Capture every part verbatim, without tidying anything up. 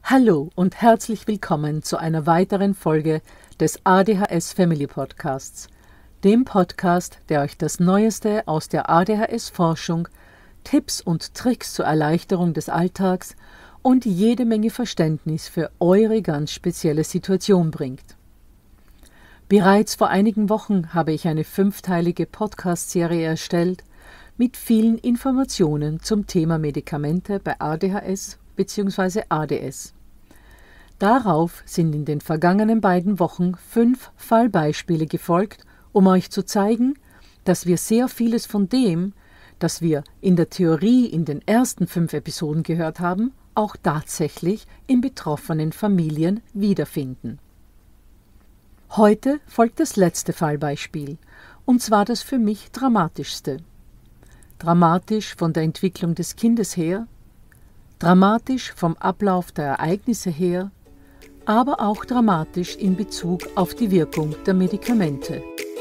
Hallo und herzlich willkommen zu einer weiteren Folge des A D H S Family Podcasts, dem Podcast, der euch das Neueste aus der A D H S-Forschung, Tipps und Tricks zur Erleichterung des Alltags und jede Menge Verständnis für eure ganz spezielle Situation bringt. Bereits vor einigen Wochen habe ich eine fünfteilige Podcast-Serie erstellt mit vielen Informationen zum Thema Medikamente bei A D H S bzw. A D S. Darauf sind in den vergangenen beiden Wochen fünf Fallbeispiele gefolgt, um euch zu zeigen, dass wir sehr vieles von dem, das wir in der Theorie in den ersten fünf Episoden gehört haben, auch tatsächlich in betroffenen Familien wiederfinden. Heute folgt das letzte Fallbeispiel, und zwar das für mich dramatischste. Dramatisch von der Entwicklung des Kindes her, dramatisch vom Ablauf der Ereignisse her, aber auch dramatisch in Bezug auf die Wirkung der Medikamente.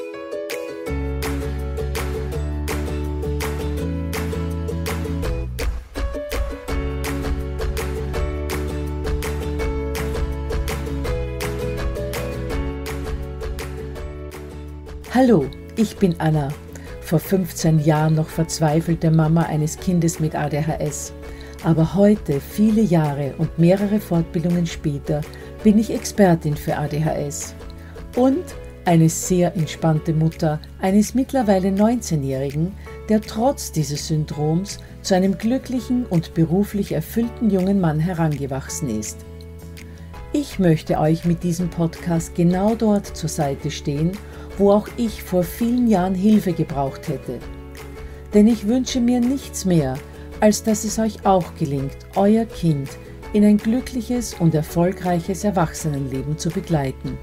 Hallo, ich bin Anna, vor fünfzehn Jahren noch verzweifelte Mama eines Kindes mit A D H S. Aber heute, viele Jahre und mehrere Fortbildungen später, bin ich Expertin für A D H S und eine sehr entspannte Mutter eines mittlerweile neunzehnjährigen, der trotz dieses Syndroms zu einem glücklichen und beruflich erfüllten jungen Mann herangewachsen ist. Ich möchte euch mit diesem Podcast genau dort zur Seite stehen, wo auch ich vor vielen Jahren Hilfe gebraucht hätte. Denn ich wünsche mir nichts mehr, als dass es euch auch gelingt, euer Kind in ein glückliches und erfolgreiches Erwachsenenleben zu begleiten.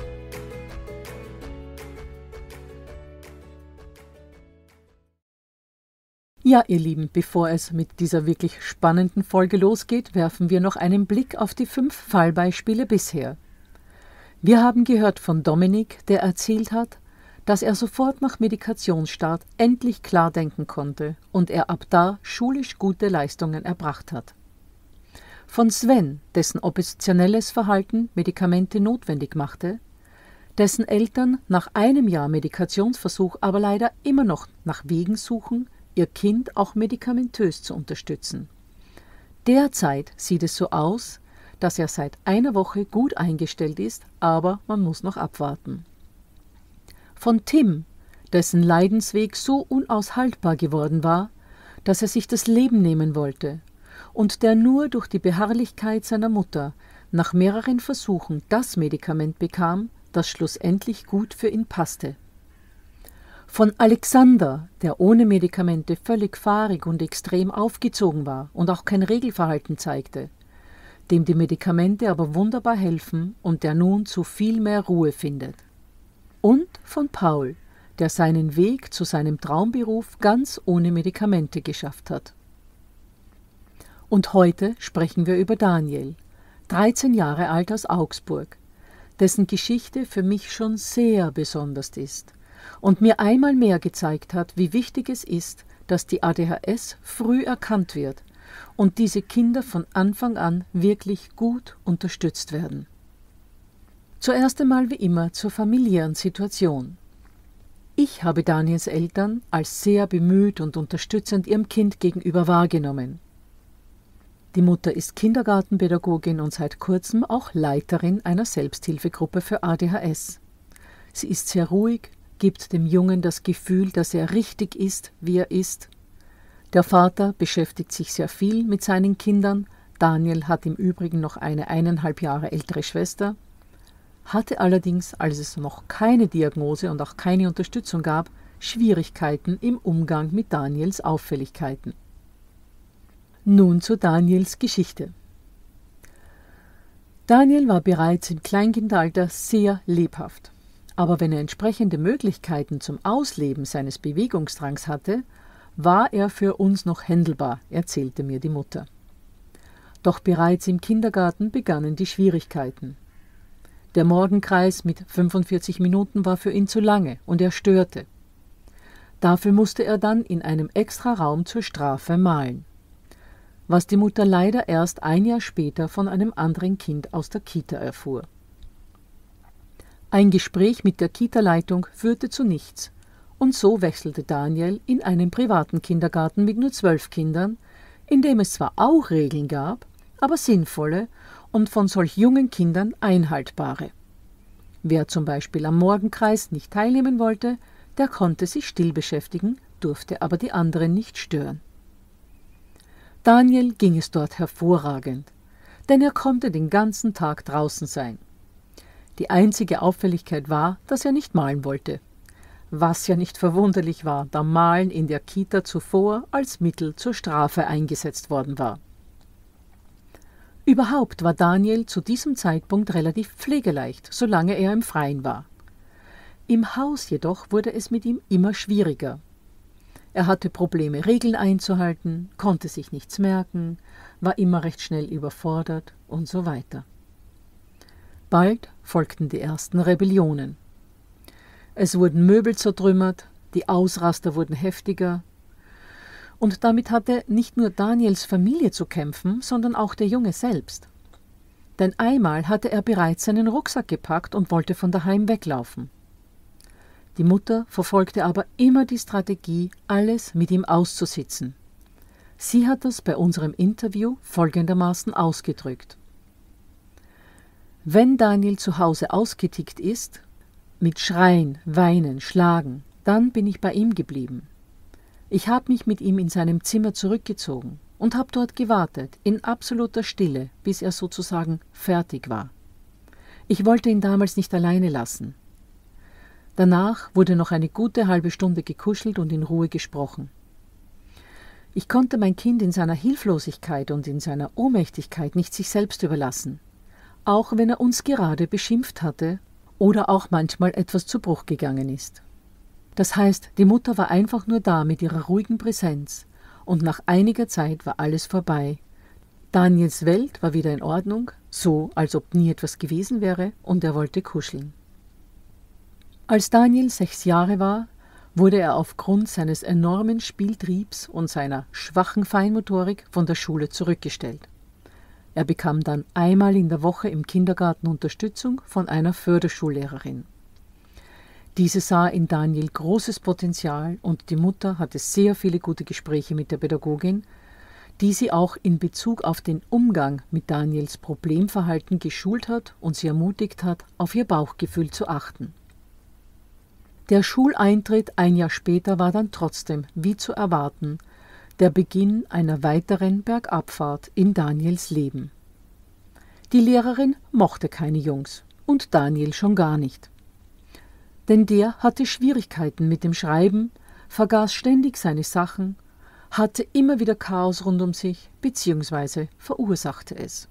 Ja, ihr Lieben, bevor es mit dieser wirklich spannenden Folge losgeht, werfen wir noch einen Blick auf die fünf Fallbeispiele bisher. Wir haben gehört von Dominik, der erzählt hat, dass er sofort nach Medikationsstart endlich klar denken konnte und er ab da schulisch gute Leistungen erbracht hat. Von Sven, dessen oppositionelles Verhalten Medikamente notwendig machte, dessen Eltern nach einem Jahr Medikationsversuch aber leider immer noch nach Wegen suchen, ihr Kind auch medikamentös zu unterstützen. Derzeit sieht es so aus, dass er seit einer Woche gut eingestellt ist, aber man muss noch abwarten. Von Tim, dessen Leidensweg so unaushaltbar geworden war, dass er sich das Leben nehmen wollte und der nur durch die Beharrlichkeit seiner Mutter nach mehreren Versuchen das Medikament bekam, das schlussendlich gut für ihn passte. Von Alexander, der ohne Medikamente völlig fahrig und extrem aufgezogen war und auch kein Regelverhalten zeigte, dem die Medikamente aber wunderbar helfen und der nun zu viel mehr Ruhe findet. Und von Paul, der seinen Weg zu seinem Traumberuf ganz ohne Medikamente geschafft hat. Und heute sprechen wir über Daniel, dreizehn Jahre alt aus Augsburg, dessen Geschichte für mich schon sehr besonders ist und mir einmal mehr gezeigt hat, wie wichtig es ist, dass die A D H S früh erkannt wird und diese Kinder von Anfang an wirklich gut unterstützt werden. Zuerst einmal wie immer zur familiären Situation. Ich habe Daniels Eltern als sehr bemüht und unterstützend ihrem Kind gegenüber wahrgenommen. Die Mutter ist Kindergartenpädagogin und seit kurzem auch Leiterin einer Selbsthilfegruppe für A D H S. Sie ist sehr ruhig, gibt dem Jungen das Gefühl, dass er richtig ist, wie er ist. Der Vater beschäftigt sich sehr viel mit seinen Kindern. Daniel hat im Übrigen noch eine eineinhalb Jahre ältere Schwester, hatte allerdings, als es noch keine Diagnose und auch keine Unterstützung gab, Schwierigkeiten im Umgang mit Daniels Auffälligkeiten. Nun zu Daniels Geschichte. Daniel war bereits im Kleinkindalter sehr lebhaft, aber wenn er entsprechende Möglichkeiten zum Ausleben seines Bewegungsdrangs hatte, war er für uns noch händelbar, erzählte mir die Mutter. Doch bereits im Kindergarten begannen die Schwierigkeiten. Der Morgenkreis mit fünfundvierzig Minuten war für ihn zu lange und er störte. Dafür musste er dann in einem Extraraum zur Strafe malen. was die Mutter leider erst ein Jahr später von einem anderen Kind aus der Kita erfuhr. Ein Gespräch mit der Kita-Leitung führte zu nichts, und so wechselte Daniel in einen privaten Kindergarten mit nur zwölf Kindern, in dem es zwar auch Regeln gab, aber sinnvolle und von solch jungen Kindern einhaltbare. Wer zum Beispiel am Morgenkreis nicht teilnehmen wollte, der konnte sich still beschäftigen, durfte aber die anderen nicht stören. Daniel ging es dort hervorragend, denn er konnte den ganzen Tag draußen sein. Die einzige Auffälligkeit war, dass er nicht malen wollte, was ja nicht verwunderlich war, da Malen in der Kita zuvor als Mittel zur Strafe eingesetzt worden war. Überhaupt war Daniel zu diesem Zeitpunkt relativ pflegeleicht, solange er im Freien war. Im Haus jedoch wurde es mit ihm immer schwieriger. Er hatte Probleme, Regeln einzuhalten, konnte sich nichts merken, war immer recht schnell überfordert und so weiter. Bald folgten die ersten Rebellionen. Es wurden Möbel zertrümmert, die Ausraster wurden heftiger. Und damit hatte nicht nur Daniels Familie zu kämpfen, sondern auch der Junge selbst. Denn einmal hatte er bereits seinen Rucksack gepackt und wollte von daheim weglaufen. Die Mutter verfolgte aber immer die Strategie, alles mit ihm auszusitzen. Sie hat das bei unserem Interview folgendermaßen ausgedrückt: Wenn Daniel zu Hause ausgetickt ist, mit Schreien, Weinen, Schlagen, dann bin ich bei ihm geblieben. Ich habe mich mit ihm in seinem Zimmer zurückgezogen und habe dort gewartet, in absoluter Stille, bis er sozusagen fertig war. Ich wollte ihn damals nicht alleine lassen. Danach wurde noch eine gute halbe Stunde gekuschelt und in Ruhe gesprochen. Ich konnte mein Kind in seiner Hilflosigkeit und in seiner Ohnmächtigkeit nicht sich selbst überlassen, auch wenn er uns gerade beschimpft hatte oder auch manchmal etwas zu Bruch gegangen ist. Das heißt, die Mutter war einfach nur da mit ihrer ruhigen Präsenz, und nach einiger Zeit war alles vorbei. Daniels Welt war wieder in Ordnung, so als ob nie etwas gewesen wäre, und er wollte kuscheln. Als Daniel sechs Jahre war, wurde er aufgrund seines enormen Spieltriebs und seiner schwachen Feinmotorik von der Schule zurückgestellt. Er bekam dann einmal in der Woche im Kindergarten Unterstützung von einer Förderschullehrerin. Diese sah in Daniel großes Potenzial und die Mutter hatte sehr viele gute Gespräche mit der Pädagogin, die sie auch in Bezug auf den Umgang mit Daniels Problemverhalten geschult hat und sie ermutigt hat, auf ihr Bauchgefühl zu achten. Der Schuleintritt ein Jahr später war dann trotzdem, wie zu erwarten, der Beginn einer weiteren Bergabfahrt in Daniels Leben. Die Lehrerin mochte keine Jungs und Daniel schon gar nicht. Denn der hatte Schwierigkeiten mit dem Schreiben, vergaß ständig seine Sachen, hatte immer wieder Chaos rund um sich bzw. verursachte es.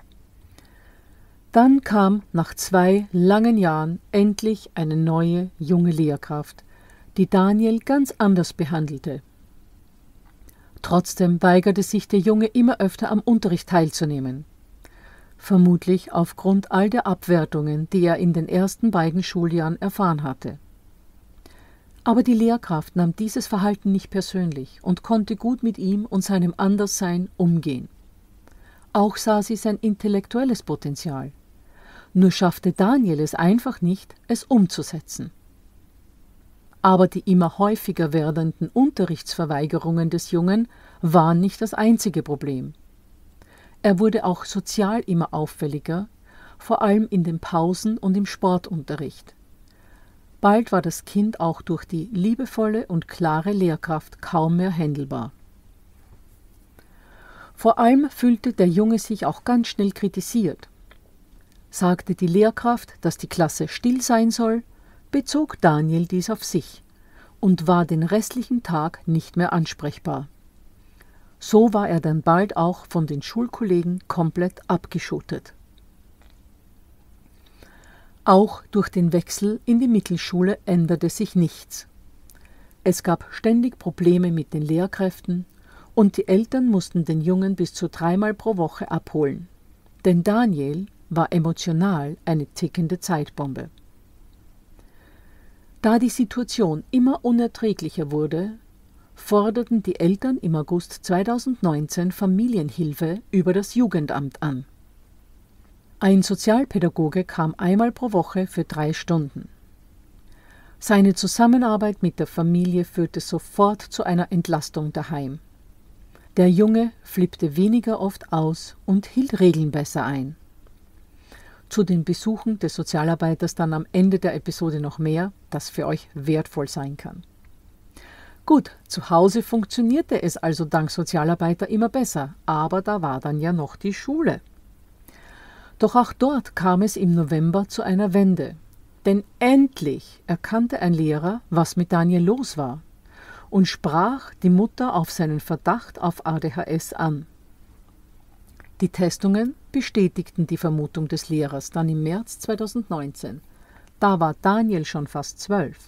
Dann kam nach zwei langen Jahren endlich eine neue, junge Lehrkraft, die Daniel ganz anders behandelte. Trotzdem weigerte sich der Junge immer öfter am Unterricht teilzunehmen. Vermutlich aufgrund all der Abwertungen, die er in den ersten beiden Schuljahren erfahren hatte. Aber die Lehrkraft nahm dieses Verhalten nicht persönlich und konnte gut mit ihm und seinem Anderssein umgehen. Auch sah sie sein intellektuelles Potenzial. Nur schaffte Daniel es einfach nicht, es umzusetzen. Aber die immer häufiger werdenden Unterrichtsverweigerungen des Jungen waren nicht das einzige Problem. Er wurde auch sozial immer auffälliger, vor allem in den Pausen und im Sportunterricht. Bald war das Kind auch durch die liebevolle und klare Lehrkraft kaum mehr händelbar. Vor allem fühlte der Junge sich auch ganz schnell kritisiert. Sagte die Lehrkraft, dass die Klasse still sein soll, bezog Daniel dies auf sich und war den restlichen Tag nicht mehr ansprechbar. So war er dann bald auch von den Schulkollegen komplett abgeschottet. Auch durch den Wechsel in die Mittelschule änderte sich nichts. Es gab ständig Probleme mit den Lehrkräften und die Eltern mussten den Jungen bis zu dreimal pro Woche abholen. Denn Daniel war emotional eine tickende Zeitbombe. Da die Situation immer unerträglicher wurde, forderten die Eltern im August zweitausendneunzehn Familienhilfe über das Jugendamt an. Ein Sozialpädagoge kam einmal pro Woche für drei Stunden. Seine Zusammenarbeit mit der Familie führte sofort zu einer Entlastung daheim. Der Junge flippte weniger oft aus und hielt Regeln besser ein. Zu den Besuchen des Sozialarbeiters dann am Ende der Episode noch mehr, das für euch wertvoll sein kann. Gut, zu Hause funktionierte es also dank Sozialarbeiter immer besser, aber da war dann ja noch die Schule. Doch auch dort kam es im November zu einer Wende. Denn endlich erkannte ein Lehrer, was mit Daniel los war, und sprach die Mutter auf seinen Verdacht auf A D H S an. Die Testungen bestätigten die Vermutung des Lehrers dann im März zweitausendneunzehn. Da war Daniel schon fast zwölf.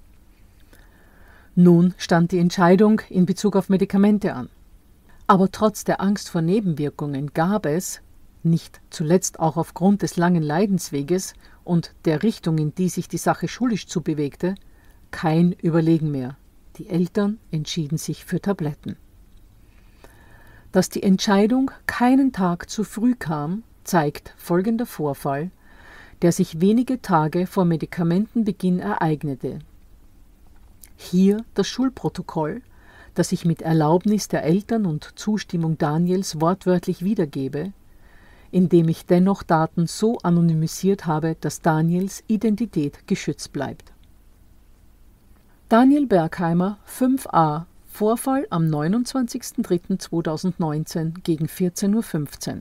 Nun stand die Entscheidung in Bezug auf Medikamente an. Aber trotz der Angst vor Nebenwirkungen gab es, nicht zuletzt auch aufgrund des langen Leidensweges und der Richtung, in die sich die Sache schulisch zubewegte, kein Überlegen mehr. Die Eltern entschieden sich für Tabletten. Dass die Entscheidung keinen Tag zu früh kam, zeigt folgender Vorfall, der sich wenige Tage vor Medikamentenbeginn ereignete. Hier das Schulprotokoll, das ich mit Erlaubnis der Eltern und Zustimmung Daniels wortwörtlich wiedergebe, indem ich dennoch Daten so anonymisiert habe, dass Daniels Identität geschützt bleibt. Daniel Bergheimer, fünf a, Vorfall am neunundzwanzigsten dritten zweitausendneunzehn gegen vierzehn Uhr fünfzehn.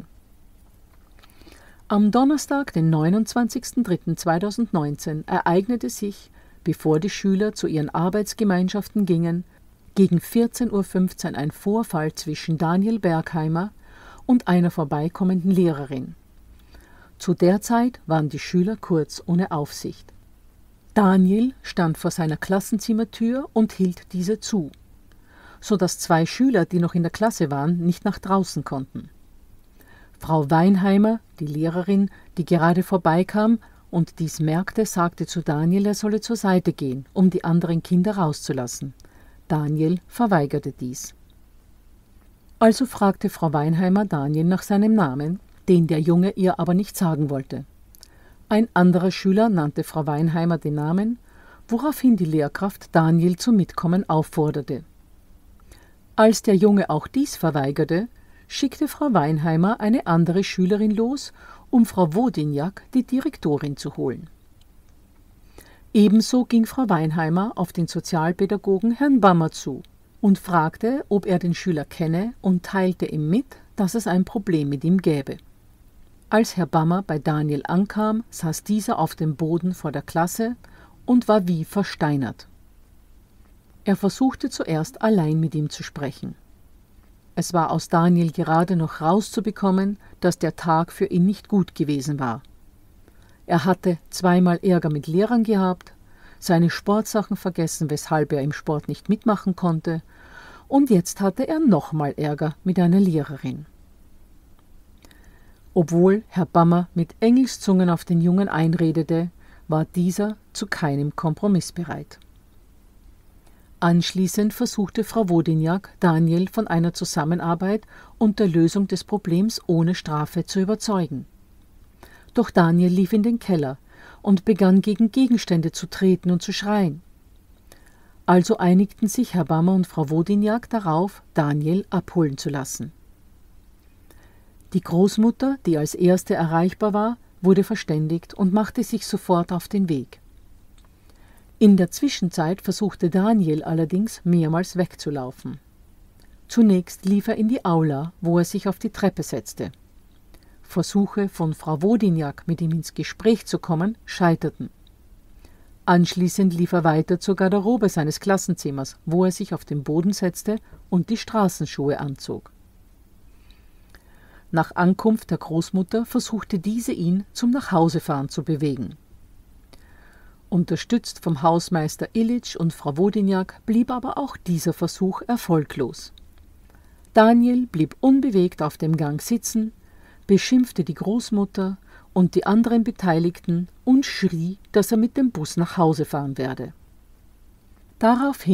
Am Donnerstag, den neunundzwanzigsten dritten zweitausendneunzehn, ereignete sich, bevor die Schüler zu ihren Arbeitsgemeinschaften gingen, gegen vierzehn Uhr fünfzehn ein Vorfall zwischen Daniel Bergheimer und einer vorbeikommenden Lehrerin. Zu der Zeit waren die Schüler kurz ohne Aufsicht. Daniel stand vor seiner Klassenzimmertür und hielt diese zu, sodass zwei Schüler, die noch in der Klasse waren, nicht nach draußen konnten. Frau Weinheimer, die Lehrerin, die gerade vorbeikam und dies merkte, sagte zu Daniel, er solle zur Seite gehen, um die anderen Kinder rauszulassen. Daniel verweigerte dies. Also fragte Frau Weinheimer Daniel nach seinem Namen, den der Junge ihr aber nicht sagen wollte. Ein anderer Schüler nannte Frau Weinheimer den Namen, woraufhin die Lehrkraft Daniel zum Mitkommen aufforderte. Als der Junge auch dies verweigerte, schickte Frau Weinheimer eine andere Schülerin los, um Frau Wodignac, die Direktorin, zu holen. Ebenso ging Frau Weinheimer auf den Sozialpädagogen Herrn Bammer zu und fragte, ob er den Schüler kenne, und teilte ihm mit, dass es ein Problem mit ihm gäbe. Als Herr Bammer bei Daniel ankam, saß dieser auf dem Boden vor der Klasse und war wie versteinert. Er versuchte zuerst allein mit ihm zu sprechen. Es war aus Daniel gerade noch rauszubekommen, dass der Tag für ihn nicht gut gewesen war. Er hatte zweimal Ärger mit Lehrern gehabt, seine Sportsachen vergessen, weshalb er im Sport nicht mitmachen konnte, und jetzt hatte er nochmal Ärger mit einer Lehrerin. Obwohl Herr Bammer mit Engelszungen auf den Jungen einredete, war dieser zu keinem Kompromiss bereit. Anschließend versuchte Frau Wodignac, Daniel von einer Zusammenarbeit und der Lösung des Problems ohne Strafe zu überzeugen. Doch Daniel lief in den Keller und begann gegen Gegenstände zu treten und zu schreien. Also einigten sich Herr Bammer und Frau Wodignac darauf, Daniel abholen zu lassen. Die Großmutter, die als erste erreichbar war, wurde verständigt und machte sich sofort auf den Weg. In der Zwischenzeit versuchte Daniel allerdings mehrmals wegzulaufen. Zunächst lief er in die Aula, wo er sich auf die Treppe setzte. Versuche von Frau Wodignac, mit ihm ins Gespräch zu kommen, scheiterten. Anschließend lief er weiter zur Garderobe seines Klassenzimmers, wo er sich auf den Boden setzte und die Straßenschuhe anzog. Nach Ankunft der Großmutter versuchte diese ihn zum Nachhausefahren zu bewegen. Unterstützt vom Hausmeister Ilitsch und Frau Wodignac blieb aber auch dieser Versuch erfolglos. Daniel blieb unbewegt auf dem Gang sitzen, beschimpfte die Großmutter und die anderen Beteiligten und schrie, dass er mit dem Bus nach Hause fahren werde. Daraufhin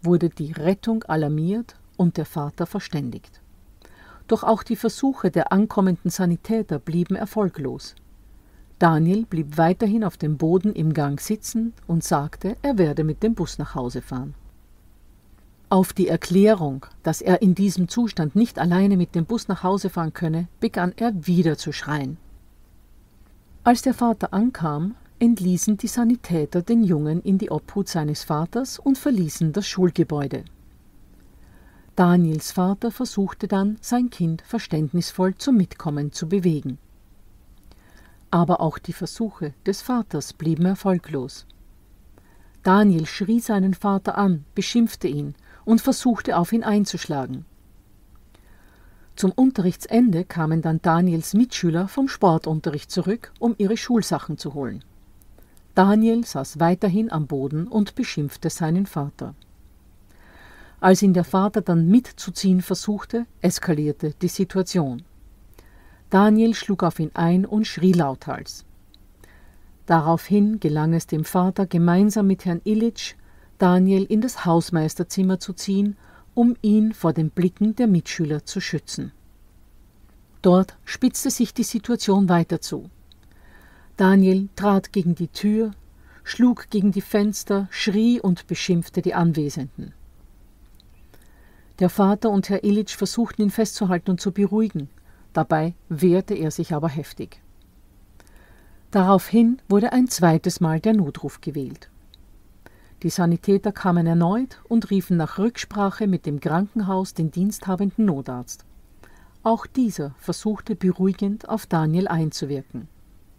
wurde die Rettung alarmiert und der Vater verständigt. Doch auch die Versuche der ankommenden Sanitäter blieben erfolglos. Daniel blieb weiterhin auf dem Boden im Gang sitzen und sagte, er werde mit dem Bus nach Hause fahren. Auf die Erklärung, dass er in diesem Zustand nicht alleine mit dem Bus nach Hause fahren könne, begann er wieder zu schreien. Als der Vater ankam, entließen die Sanitäter den Jungen in die Obhut seines Vaters und verließen das Schulgebäude. Daniels Vater versuchte dann, sein Kind verständnisvoll zum Mitkommen zu bewegen. Aber auch die Versuche des Vaters blieben erfolglos. Daniel schrie seinen Vater an, beschimpfte ihn und versuchte auf ihn einzuschlagen. Zum Unterrichtsende kamen dann Daniels Mitschüler vom Sportunterricht zurück, um ihre Schulsachen zu holen. Daniel saß weiterhin am Boden und beschimpfte seinen Vater. Als ihn der Vater dann mitzuziehen versuchte, eskalierte die Situation. Daniel schlug auf ihn ein und schrie lauthals. Daraufhin gelang es dem Vater, gemeinsam mit Herrn Ilitsch, Daniel in das Hausmeisterzimmer zu ziehen, um ihn vor den Blicken der Mitschüler zu schützen. Dort spitzte sich die Situation weiter zu. Daniel trat gegen die Tür, schlug gegen die Fenster, schrie und beschimpfte die Anwesenden. Der Vater und Herr Ilitsch versuchten ihn festzuhalten und zu beruhigen, dabei wehrte er sich aber heftig. Daraufhin wurde ein zweites Mal der Notruf gewählt. Die Sanitäter kamen erneut und riefen nach Rücksprache mit dem Krankenhaus den diensthabenden Notarzt. Auch dieser versuchte beruhigend auf Daniel einzuwirken.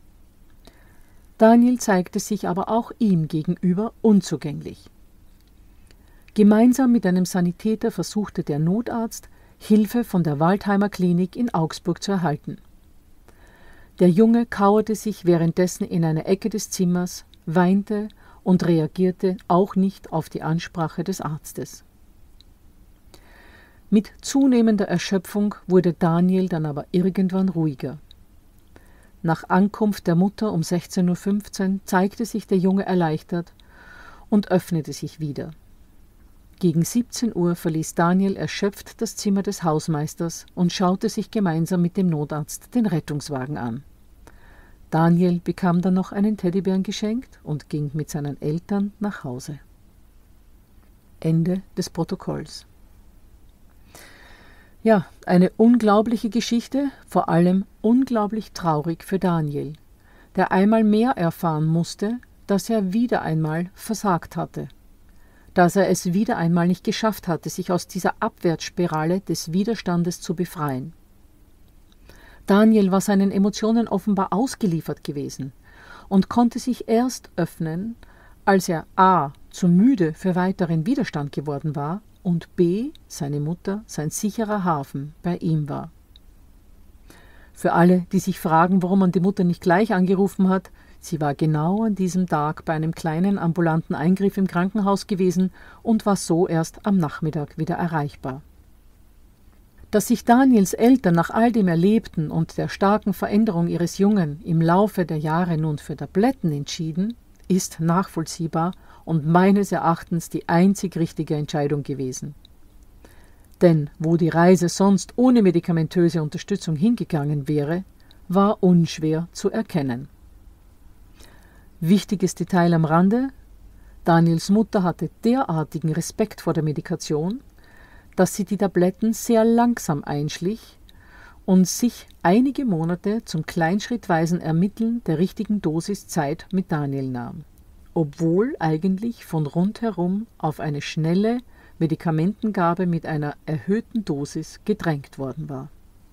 Daniel zeigte sich aber auch ihm gegenüber unzugänglich. Gemeinsam mit einem Sanitäter versuchte der Notarzt, Hilfe von der Waldheimer Klinik in Augsburg zu erhalten. Der Junge kauerte sich währenddessen in einer Ecke des Zimmers, weinte und reagierte auch nicht auf die Ansprache des Arztes. Mit zunehmender Erschöpfung wurde Daniel dann aber irgendwann ruhiger. Nach Ankunft der Mutter um sechzehn Uhr fünfzehn zeigte sich der Junge erleichtert und öffnete sich wieder. Gegen siebzehn Uhr verließ Daniel erschöpft das Zimmer des Hausmeisters und schaute sich gemeinsam mit dem Notarzt den Rettungswagen an. Daniel bekam dann noch einen Teddybären geschenkt und ging mit seinen Eltern nach Hause. Ende des Protokolls. Ja, eine unglaubliche Geschichte, vor allem unglaublich traurig für Daniel, der einmal mehr erfahren musste, dass er wieder einmal versagt hatte, dass er es wieder einmal nicht geschafft hatte, sich aus dieser Abwärtsspirale des Widerstandes zu befreien. Daniel war seinen Emotionen offenbar ausgeliefert gewesen und konnte sich erst öffnen, als er a. zu müde für weiteren Widerstand geworden war und b. seine Mutter, sein sicherer Hafen, bei ihm war. Für alle, die sich fragen, warum man die Mutter nicht gleich angerufen hat, sie war genau an diesem Tag bei einem kleinen ambulanten Eingriff im Krankenhaus gewesen und war so erst am Nachmittag wieder erreichbar. Dass sich Daniels Eltern nach all dem Erlebten und der starken Veränderung ihres Jungen im Laufe der Jahre nun für Tabletten entschieden, ist nachvollziehbar und meines Erachtens die einzig richtige Entscheidung gewesen. Denn wo die Reise sonst ohne medikamentöse Unterstützung hingegangen wäre, war unschwer zu erkennen. Wichtiges Detail am Rande: Daniels Mutter hatte derartigen Respekt vor der Medikation, dass sie die Tabletten sehr langsam einschlich und sich einige Monate zum kleinschrittweisen Ermitteln der richtigen Dosis Zeit mit Daniel nahm, obwohl eigentlich von rundherum auf eine schnelle Medikamentengabe mit einer erhöhten Dosis gedrängt worden war.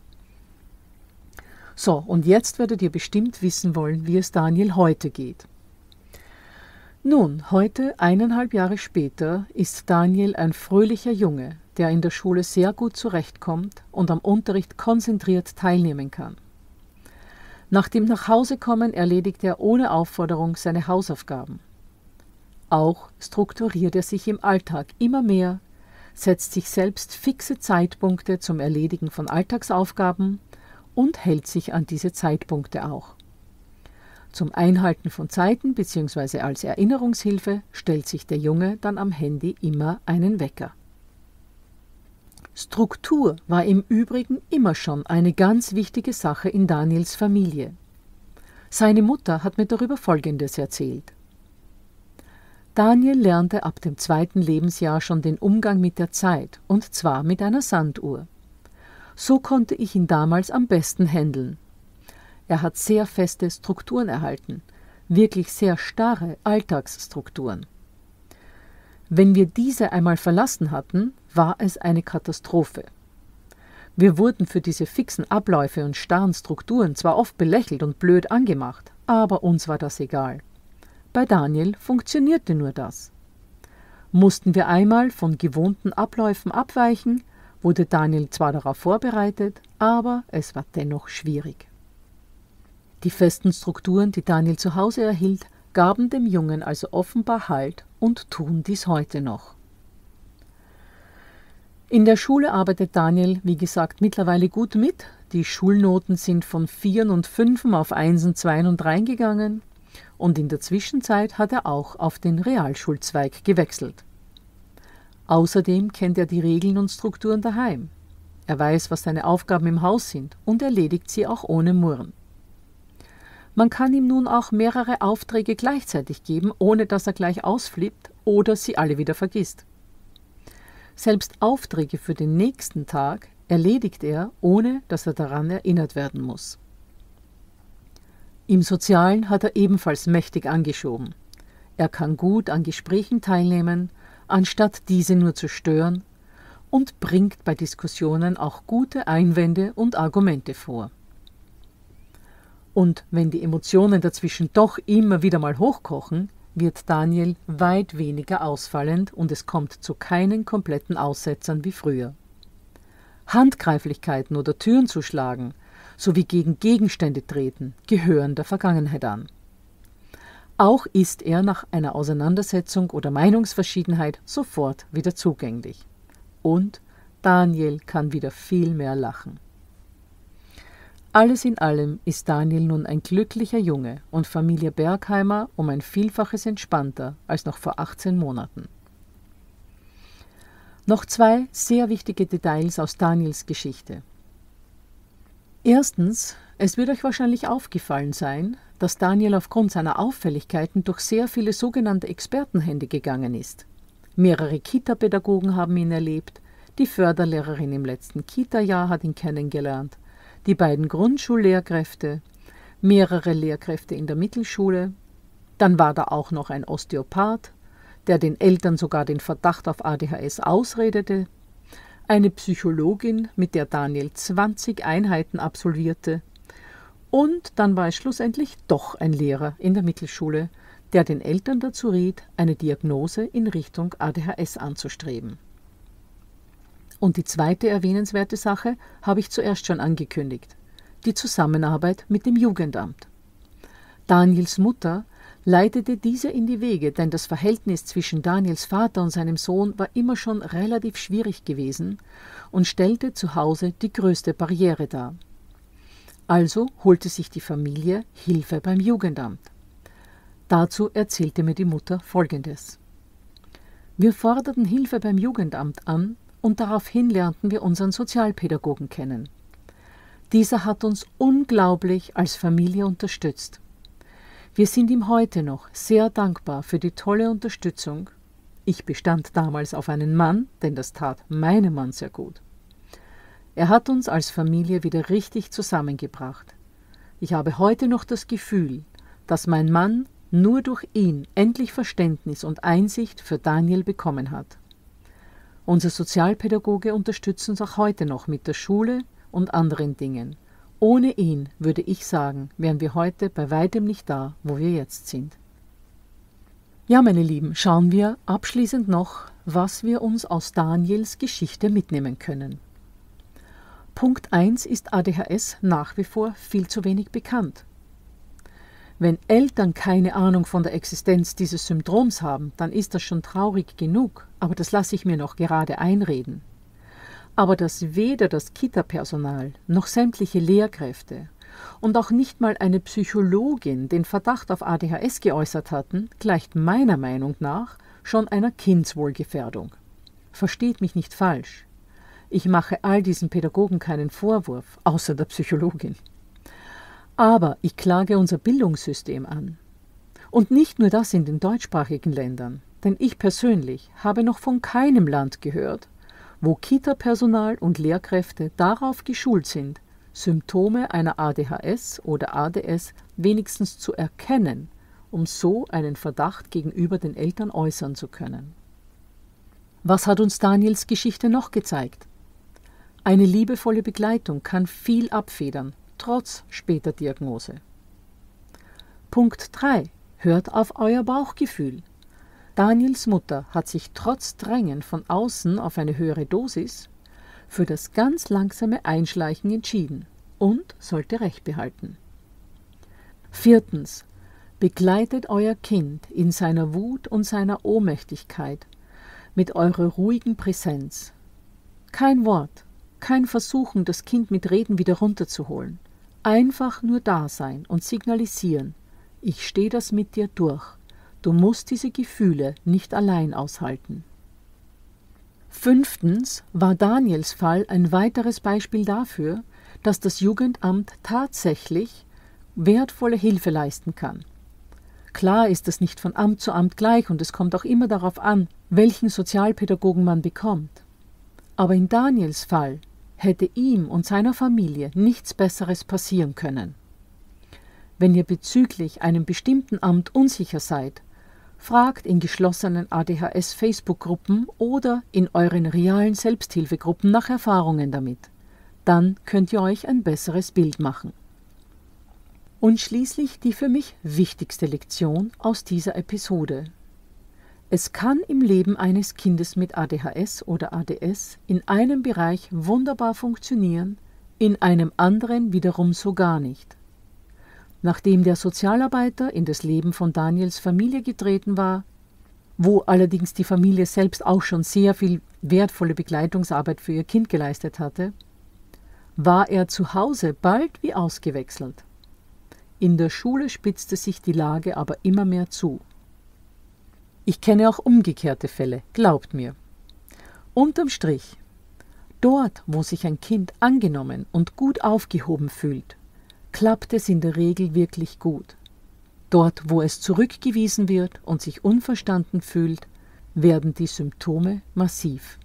So, und jetzt werdet ihr bestimmt wissen wollen, wie es Daniel heute geht. Nun, heute, eineinhalb Jahre später, ist Daniel ein fröhlicher Junge, der in der Schule sehr gut zurechtkommt und am Unterricht konzentriert teilnehmen kann. Nach dem Nachhausekommen erledigt er ohne Aufforderung seine Hausaufgaben. Auch strukturiert er sich im Alltag immer mehr, setzt sich selbst fixe Zeitpunkte zum Erledigen von Alltagsaufgaben und hält sich an diese Zeitpunkte auch. Zum Einhalten von Zeiten bzw. als Erinnerungshilfe stellt sich der Junge dann am Handy immer einen Wecker. Struktur war im Übrigen immer schon eine ganz wichtige Sache in Daniels Familie. Seine Mutter hat mir darüber Folgendes erzählt. Daniel lernte ab dem zweiten Lebensjahr schon den Umgang mit der Zeit, und zwar mit einer Sanduhr. So konnte ich ihn damals am besten händeln. Er hat sehr feste Strukturen erhalten, wirklich sehr starre Alltagsstrukturen. Wenn wir diese einmal verlassen hatten, war es eine Katastrophe. Wir wurden für diese fixen Abläufe und starren Strukturen zwar oft belächelt und blöd angemacht, aber uns war das egal. Bei Daniel funktionierte nur das. Mussten wir einmal von gewohnten Abläufen abweichen, wurde Daniel zwar darauf vorbereitet, aber es war dennoch schwierig. Die festen Strukturen, die Daniel zu Hause erhielt, gaben dem Jungen also offenbar Halt und tun dies heute noch. In der Schule arbeitet Daniel, wie gesagt, mittlerweile gut mit. Die Schulnoten sind von Vieren und Fünfen auf Einsen, Zweien und Dreien gegangen. Und in der Zwischenzeit hat er auch auf den Realschulzweig gewechselt. Außerdem kennt er die Regeln und Strukturen daheim. Er weiß, was seine Aufgaben im Haus sind, und erledigt sie auch ohne Murren. Man kann ihm nun auch mehrere Aufträge gleichzeitig geben, ohne dass er gleich ausflippt oder sie alle wieder vergisst. Selbst Aufträge für den nächsten Tag erledigt er, ohne dass er daran erinnert werden muss. Im Sozialen hat er ebenfalls mächtig angeschoben. Er kann gut an Gesprächen teilnehmen, anstatt diese nur zu stören, und bringt bei Diskussionen auch gute Einwände und Argumente vor. Und wenn die Emotionen dazwischen doch immer wieder mal hochkochen, wird Daniel weit weniger ausfallend und es kommt zu keinen kompletten Aussetzern wie früher. Handgreiflichkeiten oder Türen zu schlagen, sowie gegen Gegenstände treten, gehören der Vergangenheit an. Auch ist er nach einer Auseinandersetzung oder Meinungsverschiedenheit sofort wieder zugänglich. Und Daniel kann wieder viel mehr lachen. Alles in allem ist Daniel nun ein glücklicher Junge und Familie Bergheimer um ein Vielfaches entspannter als noch vor achtzehn Monaten. Noch zwei sehr wichtige Details aus Daniels Geschichte. Erstens, es wird euch wahrscheinlich aufgefallen sein, dass Daniel aufgrund seiner Auffälligkeiten durch sehr viele sogenannte Expertenhände gegangen ist. Mehrere Kita-Pädagogen haben ihn erlebt, die Förderlehrerin im letzten Kita-Jahr hat ihn kennengelernt, die beiden Grundschullehrkräfte, mehrere Lehrkräfte in der Mittelschule, dann war da auch noch ein Osteopath, der den Eltern sogar den Verdacht auf A D H S ausredete, eine Psychologin, mit der Daniel zwanzig Einheiten absolvierte, und dann war es schlussendlich doch ein Lehrer in der Mittelschule, der den Eltern dazu riet, eine Diagnose in Richtung A D H S anzustreben. Und die zweite erwähnenswerte Sache habe ich zuerst schon angekündigt: die Zusammenarbeit mit dem Jugendamt. Daniels Mutter leitete diese in die Wege, denn das Verhältnis zwischen Daniels Vater und seinem Sohn war immer schon relativ schwierig gewesen und stellte zu Hause die größte Barriere dar. Also holte sich die Familie Hilfe beim Jugendamt. Dazu erzählte mir die Mutter Folgendes: Wir forderten Hilfe beim Jugendamt an und daraufhin lernten wir unseren Sozialpädagogen kennen. Dieser hat uns unglaublich als Familie unterstützt. Wir sind ihm heute noch sehr dankbar für die tolle Unterstützung. Ich bestand damals auf einen Mann, denn das tat meinem Mann sehr gut. Er hat uns als Familie wieder richtig zusammengebracht. Ich habe heute noch das Gefühl, dass mein Mann nur durch ihn endlich Verständnis und Einsicht für Daniel bekommen hat. Unser Sozialpädagoge unterstützt uns auch heute noch mit der Schule und anderen Dingen. Ohne ihn, würde ich sagen, wären wir heute bei weitem nicht da, wo wir jetzt sind. Ja, meine Lieben, schauen wir abschließend noch, was wir uns aus Daniels Geschichte mitnehmen können. Punkt eins ist A D H S nach wie vor viel zu wenig bekannt. Wenn Eltern keine Ahnung von der Existenz dieses Syndroms haben, dann ist das schon traurig genug, aber das lasse ich mir noch gerade einreden. Aber dass weder das Kita-Personal noch sämtliche Lehrkräfte und auch nicht mal eine Psychologin den Verdacht auf A D H S geäußert hatten, gleicht meiner Meinung nach schon einer Kindswohlgefährdung. Versteht mich nicht falsch. Ich mache all diesen Pädagogen keinen Vorwurf, außer der Psychologin. Aber ich klage unser Bildungssystem an. Und nicht nur das in den deutschsprachigen Ländern, denn ich persönlich habe noch von keinem Land gehört, wo Kita-Personal und Lehrkräfte darauf geschult sind, Symptome einer A D H S oder A D S wenigstens zu erkennen, um so einen Verdacht gegenüber den Eltern äußern zu können. Was hat uns Daniels Geschichte noch gezeigt? Eine liebevolle Begleitung kann viel abfedern, trotz später Diagnose. Punkt drei. Hört auf euer Bauchgefühl. Daniels Mutter hat sich trotz Drängen von außen auf eine höhere Dosis für das ganz langsame Einschleichen entschieden und sollte Recht behalten. Viertens. Begleitet euer Kind in seiner Wut und seiner Ohnmächtigkeit mit eurer ruhigen Präsenz. Kein Wort, kein Versuchen, das Kind mit Reden wieder runterzuholen. Einfach nur da sein und signalisieren, ich stehe das mit dir durch. Du musst diese Gefühle nicht allein aushalten. Fünftens war Daniels Fall ein weiteres Beispiel dafür, dass das Jugendamt tatsächlich wertvolle Hilfe leisten kann. Klar ist das nicht von Amt zu Amt gleich und es kommt auch immer darauf an, welchen Sozialpädagogen man bekommt. Aber in Daniels Fall hätte ihm und seiner Familie nichts Besseres passieren können. Wenn ihr bezüglich einem bestimmten Amt unsicher seid, fragt in geschlossenen A D H S-Facebook-Gruppen oder in euren realen Selbsthilfegruppen nach Erfahrungen damit. Dann könnt ihr euch ein besseres Bild machen. Und schließlich die für mich wichtigste Lektion aus dieser Episode. Es kann im Leben eines Kindes mit A D H S oder A D S in einem Bereich wunderbar funktionieren, in einem anderen wiederum so gar nicht. Nachdem der Sozialarbeiter in das Leben von Daniels Familie getreten war, wo allerdings die Familie selbst auch schon sehr viel wertvolle Begleitungsarbeit für ihr Kind geleistet hatte, war er zu Hause bald wie ausgewechselt. In der Schule spitzte sich die Lage aber immer mehr zu. Ich kenne auch umgekehrte Fälle, glaubt mir. Unterm Strich, dort, wo sich ein Kind angenommen und gut aufgehoben fühlt, klappt es in der Regel wirklich gut. Dort, wo es zurückgewiesen wird und sich unverstanden fühlt, werden die Symptome massiv.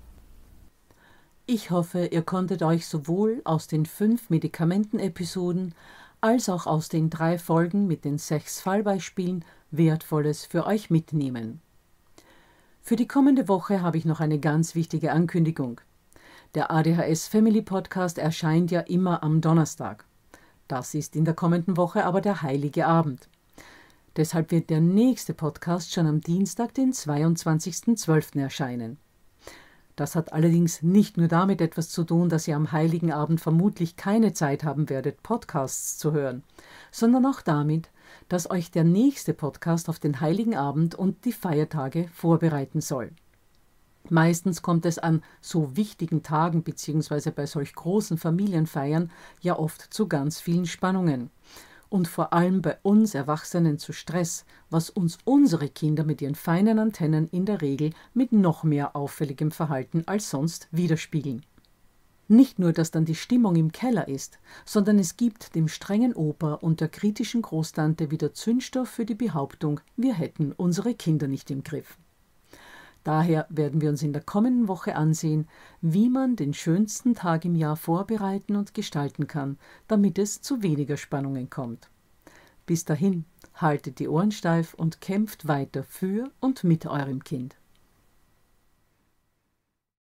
Ich hoffe, ihr konntet euch sowohl aus den fünf Medikamenten-Episoden als auch aus den drei Folgen mit den sechs Fallbeispielen Wertvolles für euch mitnehmen. Für die kommende Woche habe ich noch eine ganz wichtige Ankündigung. Der A D H S Family Podcast erscheint ja immer am Donnerstag. Das ist in der kommenden Woche aber der Heilige Abend. Deshalb wird der nächste Podcast schon am Dienstag, den zweiundzwanzigsten zwölften erscheinen. Das hat allerdings nicht nur damit etwas zu tun, dass ihr am Heiligen Abend vermutlich keine Zeit haben werdet, Podcasts zu hören, sondern auch damit, dass euch der nächste Podcast auf den Heiligen Abend und die Feiertage vorbereiten soll. Meistens kommt es an so wichtigen Tagen bzw. bei solch großen Familienfeiern ja oft zu ganz vielen Spannungen. Und vor allem bei uns Erwachsenen zu Stress, was uns unsere Kinder mit ihren feinen Antennen in der Regel mit noch mehr auffälligem Verhalten als sonst widerspiegeln. Nicht nur, dass dann die Stimmung im Keller ist, sondern es gibt dem strengen Opa und der kritischen Großtante wieder Zündstoff für die Behauptung, wir hätten unsere Kinder nicht im Griff. Daher werden wir uns in der kommenden Woche ansehen, wie man den schönsten Tag im Jahr vorbereiten und gestalten kann, damit es zu weniger Spannungen kommt. Bis dahin, haltet die Ohren steif und kämpft weiter für und mit eurem Kind.